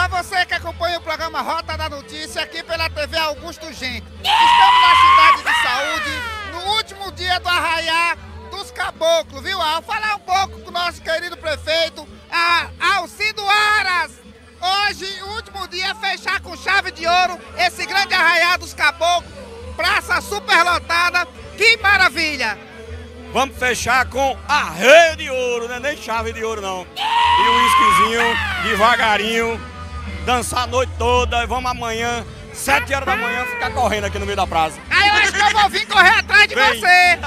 Olá, você que acompanha o programa Rota da Notícia aqui pela TV Augusto Gente. Estamos na cidade de Saúde, no último dia do Arraiá dos Caboclos, viu? Vou falar um pouco com o nosso querido prefeito, Alcido Aras. Hoje, o último dia, fechar com chave de ouro esse grande Arraiá dos Caboclos, praça superlotada. Que maravilha! Vamos fechar com arreio de ouro, né? Nem chave de ouro não. E um whiskyzinho, devagarinho, dançar a noite toda. E vamos amanhã, 7 horas da manhã, ficar correndo aqui no meio da praça. Eu acho que eu vou vir correr atrás de você.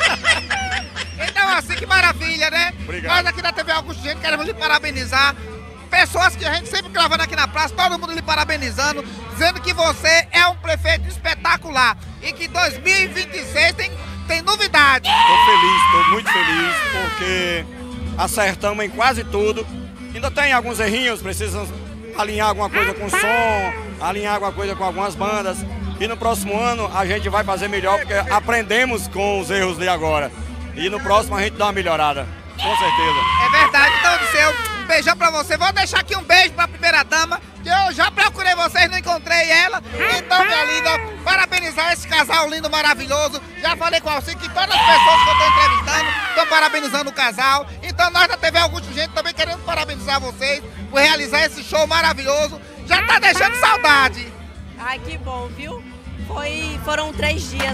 Então assim, que maravilha, né? Obrigado. Nós aqui da TV Augusto Gente queremos lhe parabenizar. Pessoas que a gente sempre gravando aqui na praça, todo mundo lhe parabenizando, dizendo que você é um prefeito espetacular e que 2026 tem novidade. Estou muito feliz, porque acertamos em quase tudo. Ainda tem alguns errinhos, precisam alinhar alguma coisa com som, alinhar alguma coisa com algumas bandas. E no próximo ano a gente vai fazer melhor, porque aprendemos com os erros de agora. E no próximo a gente dá uma melhorada, com certeza. É verdade, então, Odisseu, um beijão pra você. Vou deixar aqui um beijo pra primeira dama, que eu já procurei vocês, não encontrei ela. Então, minha linda, parabenizar esse casal lindo, maravilhoso. Já falei com o Alcido que todas as pessoas que eu estou entrevistando estão parabenizando o casal. Então, nós da TV Augusto Gente também queremos parabenizar vocês por realizar esse show maravilhoso. Já tá deixando saudade. Ai, que bom, viu? Foram 3 dias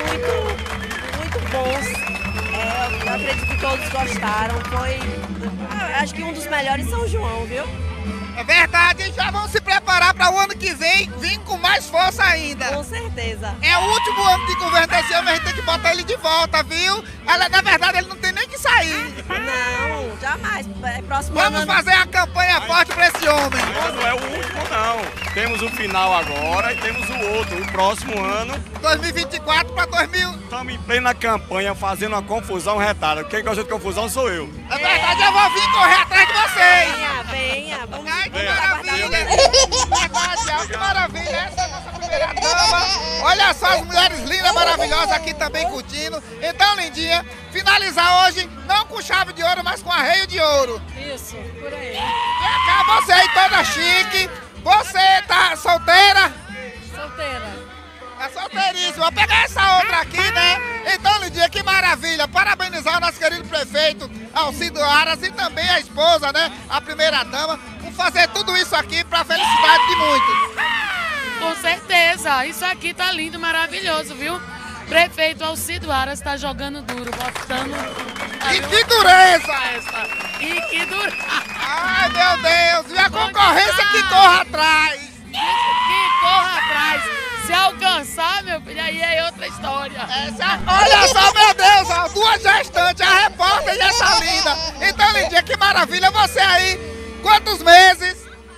muito bons. Eu acredito que todos gostaram. Acho que um dos melhores São João, viu? É verdade, já vão se preparar para o ano que vem vir com mais força ainda. Com certeza. É o último ano de governo desse ano, mas a gente tem que botar ele de volta, viu? Na verdade, ele não tem nem que sair. Não, jamais. Próximo ano. Vamos fazer a campanha forte para esse homem. Mas não é o último não. Temos o final agora e temos o outro, o próximo ano. 2024 para 2000. Estamos em plena campanha fazendo uma confusão retada. Quem gosta de confusão sou eu. É verdade, eu vou vir correr atrás de vocês. Venha. Ai, que maravilha. Verdade, que maravilha. Essa é a nossa primeira dama. Olha só as mulheres lindas, maravilhosas aqui também curtindo. Então, lindinha, finalizar hoje não com chave de ouro, mas com arreio de ouro. Isso, por aí. E cá, você aí toda chique. Você tá solteira? Solteira. É solteiríssima. Vou pegar essa outra aqui, né? Então, lindinha, que maravilha. Parabenizar o nosso querido prefeito Alcido Aras e também a esposa, né? A primeira dama, por fazer tudo isso aqui pra felicidade de muitos. Com certeza. Isso aqui tá lindo, maravilhoso, viu? Prefeito Alcido Aras tá jogando duro, botando... E que dureza! E que dureza! Ai, meu Deus! E a concorrência que corra atrás! Que corra atrás! Se alcançar, meu filho, aí é outra história. Olha só, meu Deus, ó, 2 gestantes, a repórter e essa linda. Então, lindinha, que maravilha. Você aí, quantos meses?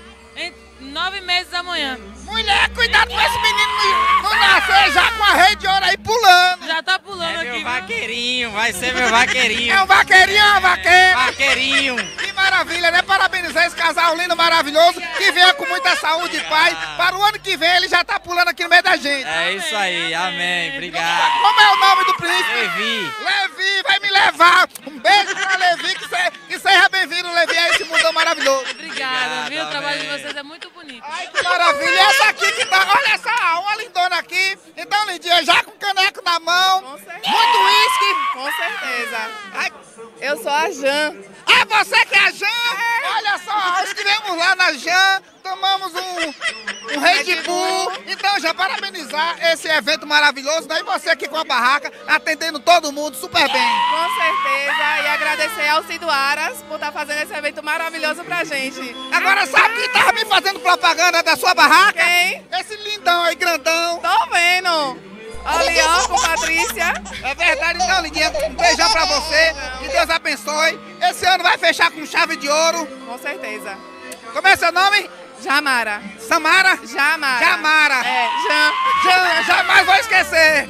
9 meses amanhã. Mulher, cuidado com esse menino não nascer já com a rede de ouro aí pulando. Já tá pulando aqui. Meu vaqueirinho, vai ser meu vaqueirinho. É um vaqueirinho, uma vaqueira. Vaqueirinho. Que maravilha, né? Parabenizar esse casal lindo, maravilhoso, que venha com muita saúde e paz. Para o ano que vem ele já tá pulando aqui no meio da gente. É isso aí, amém, obrigado. Como é o nome do príncipe? Levi. Levi, vai me levar. Um beijo pra Levi, que seja bem-vindo, Levi, a esse mundão maravilhoso. Obrigada, viu? O trabalho de amém. vocês é muito bonito. Ai, que maravilha. E essa aqui que tá, olha só, uma lindona aqui. Então, lindinha, já com caneco na mão. Com certeza. Muito uísque. Com certeza. Ai, Eu sou a Jan. é você que é a Jan? Olha só, estivemos lá na Jan, tomamos um Red Bull. Então, já parabenizar esse evento maravilhoso, né? E você aqui com a barraca, atendendo todo mundo super bem. Com certeza. E agradecer ao Cido Aras por estar fazendo esse evento maravilhoso pra gente. Agora, sabe quem tava me fazendo propaganda da sua barraca? Quem? Esse lindão aí, grandão. Tô vendo. Ali, ó, com Patrícia. É verdade, então, lindinha, um beijão pra você, que Deus abençoe. Esse ano vai fechar com chave de ouro. Com certeza. Como é seu nome? Jamara. Samara? Jamara. Jamara. É, Jan. Jamais vou esquecer.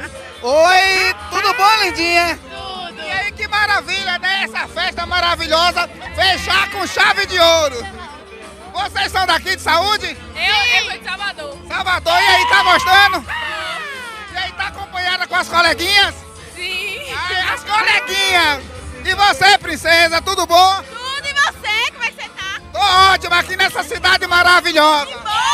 Oi, tudo bom, lindinha? Tudo. E aí, que maravilha, né? Essa festa maravilhosa, fechar com chave de ouro. Vocês são daqui de Saúde? Eu sou de Salvador. Salvador, e aí, tá gostando? E aí, tá acompanhada com as coleguinhas? Sim. Ai, as coleguinhas. E você, princesa, tudo bom? Tudo, e você? Como é que você tá? Tô ótimo aqui nessa cidade maravilhosa. maravilhosa.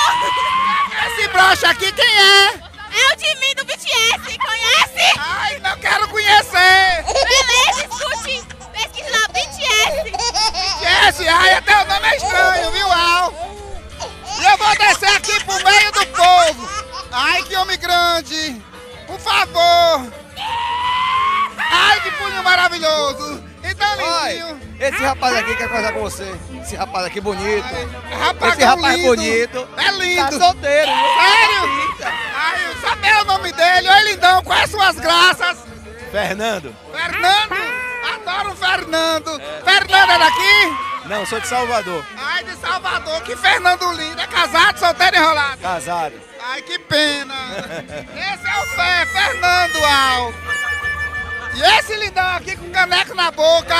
Esse broche aqui, quem é? É o Jimin do BTS, conhece? Ai, não quero conhecer. Beleza, escute, pesquise lá, BTS. BTS, ai, até o nome é estranho, viu, Al? E eu vou descer aqui pro meio do povo. Ai, que homem grande. Por favor. Ai, que punho maravilhoso. Então, lindinho. Esse rapaz aqui quer conversar com você. Esse rapaz aqui bonito. Rapaz, Esse rapaz lindo. bonito. É lindo. Tá solteiro. Sério? Ai, saber o nome dele. Oi, lindão, quais as suas graças? Fernando. Fernando? Adoro o Fernando. Fernando é daqui? Não, sou de Salvador. Ai, de Salvador. Que Fernando lindo. É casado, solteiro e enrolado? Casado. Ai, que pena. Esse é o Fernando Al. E esse lindão aqui com caneco na boca.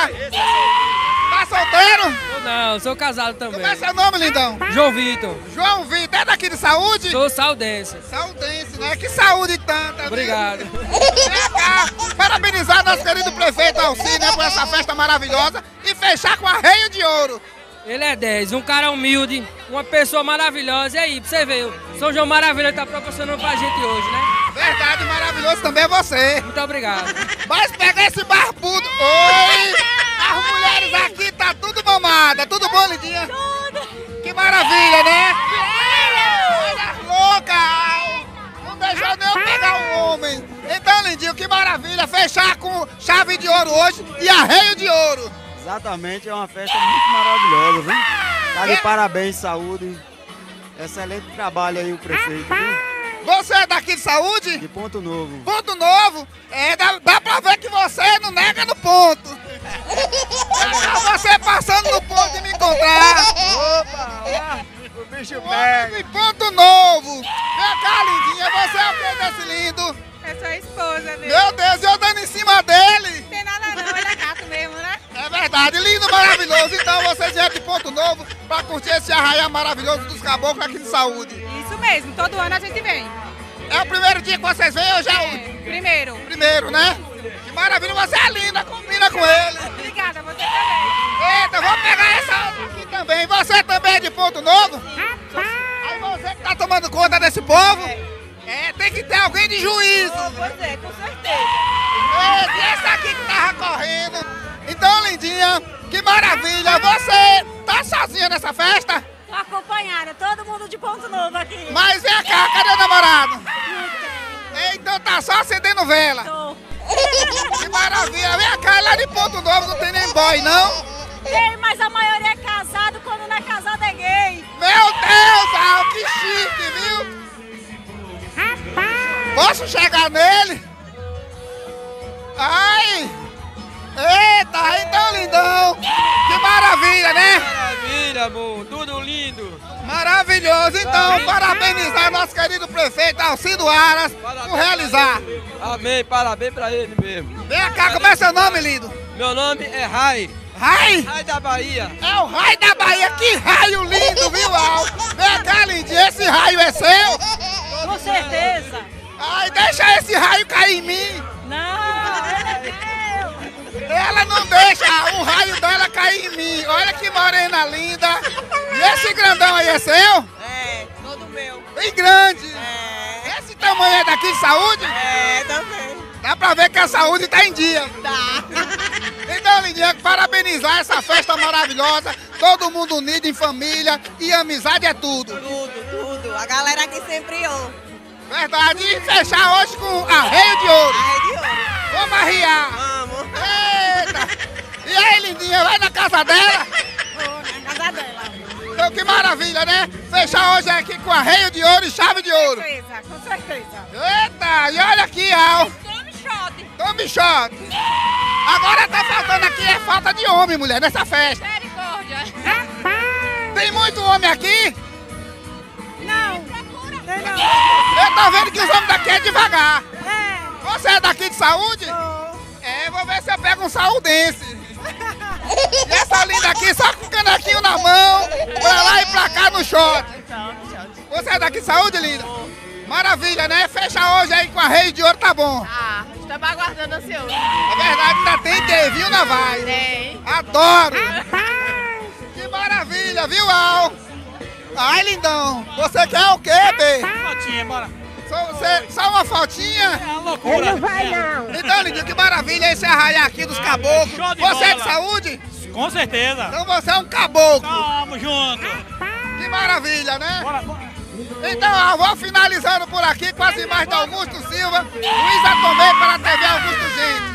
Tá solteiro? Não, sou casado também. Como é seu nome, lindão? João Vitor. João Vitor. É daqui de saúde? Sou saudense. Saudense, né? Que saúde tanta. Obrigado. Vem cá, parabenizar nosso querido prefeito Alci, né, por essa festa maravilhosa e fechar com arreio de ouro. Ele é 10, um cara humilde, uma pessoa maravilhosa. E aí, pra você ver, o São João Maravilhoso tá proporcionando pra gente hoje, né? Verdade, maravilhoso também é você. Muito obrigado. Mas pega esse barbudo. Oi! As mulheres aqui tá tudo mamada. Tudo bom, lindinha? Tudo. Que maravilha, né? Olha, louca! Não deixou nem eu pegar um homem. Então, lindinho, que maravilha. Fechar com chave de ouro hoje e arreio de ouro. Exatamente, é uma festa muito maravilhosa, viu? Tá de parabéns, saúde. Excelente trabalho aí o prefeito, viu? Você é daqui de saúde? De Ponto Novo. Ponto Novo? É, dá pra ver que você não nega no ponto. É você passando no ponto e me encontrar. Opa, o bicho pega. Em Ponto Novo. Vem cá, lindinha, você é o que desse lindo? É sua esposa dele. Meu Deus, eu dando em cima dele. Não tem nada não, ele é gato mesmo, né? É verdade, lindo, maravilhoso. Então vocês vieram de Ponto Novo pra curtir esse arraial maravilhoso dos caboclos aqui de saúde. Isso mesmo, todo ano a gente vem. É o primeiro dia que vocês vêm ou já é o último? Primeiro. Primeiro, né? Que maravilha, você é linda, combina com ele. Obrigada, você também. Eita, vou pegar essa outra aqui também. Você também é de Ponto Novo? Aí você que tá tomando conta desse povo? É, tem que ter alguém de juízo. Pois é, com certeza. Eita, e esse aqui que tava correndo. Então, lindinha, que maravilha. Você tá sozinha nessa festa? Tô acompanhada, todo mundo de Ponto Novo aqui. Mas vem cá, cadê o namorado? Então tá só acendendo vela. Tô. Que maravilha. Vem cá, lá de Ponto Novo não tem nem boy, não? Tem, mas a maioria é casado, quando não é casado é gay. Meu Deus, Al, que chique, viu? Posso chegar nele? Ai! Eita, então lindão! Que maravilha, né? Maravilha, amor, tudo lindo. Maravilhoso! Então, parabenizar nosso querido prefeito Alcido Aras por realizar. Amém, parabéns pra ele mesmo. Vem cá, como é seu nome, lindo? Meu nome é Rai, Rai? Rai da Bahia. É o raio da Bahia, que raio lindo, viu, Al? Vem cá, lindinho, esse raio é seu? Com certeza. Ai, deixa esse raio cair em mim. Não, ele é meu. Ela não deixa o raio dela cair em mim. Olha que morena linda. E esse grandão aí é seu? É, todo meu. Bem grande. É, Esse tamanho é daqui de saúde? também. Dá pra ver que a saúde tá em dia. Tá. Então, lindinha, parabenizar essa festa maravilhosa. Todo mundo unido em família e amizade é tudo. Tudo. A galera aqui sempre ouve. Verdade. E fechar hoje com arreio de ouro. Arreio de ouro. Vamos arriar. Vamos. Eita. E aí, lindinha, vai na casa dela? Vou na casa dela. Então, que maravilha, né? Fechar hoje aqui com arreio de ouro e chave de ouro. Com certeza. Eita, e olha aqui, Al. Tome shot. Tome shot. Agora tá faltando aqui é falta de homem, mulher, nessa festa. Misericórdia. Tem muito homem aqui? Não. Não. Eu tô vendo que os homens daqui é devagar. É. Você é daqui de saúde? É, vou ver se eu pego um saúdense. E essa linda aqui só com o canequinho na mão, pra lá e pra cá no shot. Você é daqui de saúde, linda? Maravilha, né? Fecha hoje aí com arreio de ouro, tá bom. Ah, estamos aguardando ansioso. É verdade, ainda tem ter, viu, Navai? Tem. Adoro! Que maravilha, viu, Al? Ai, lindão, você quer o quê, B? Fotinha, bora. Só uma fotinha? É uma loucura. Ele não vai não. Então, lindinho, que maravilha esse arraiar aqui dos caboclos. show de Você é de bola. saúde? Com certeza. Então você é um caboclo. Tamo junto. Que maravilha, né? Bora, bora. Então, eu vou finalizando por aqui com as imagens de Augusto Silva, Luísa Tomei para a TV Augusto Gente.